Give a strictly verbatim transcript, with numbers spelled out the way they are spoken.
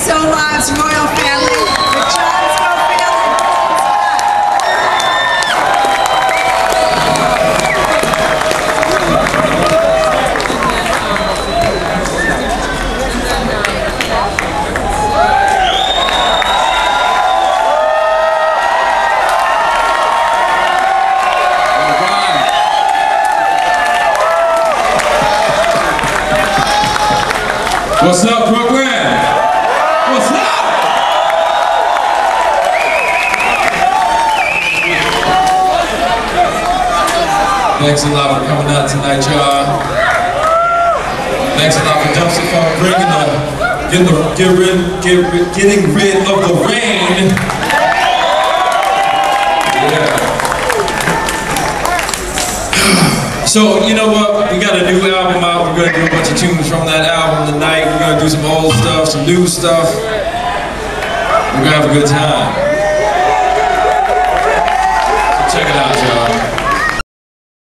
Soulive's royal family with John Scofield and Paul What's up, Brooklyn? What's up? Thanks a lot for coming out tonight, y'all. Thanks a lot for Dumpster Funk bringing the, getting the, get rid, get rid, getting rid of the rain. Yeah. So, you know what? We got a new album out. We're going to do a bunch of tunes from that album tonight. We're going to do some old stuff, some new stuff. We're going to have a good time. So check it out, y'all.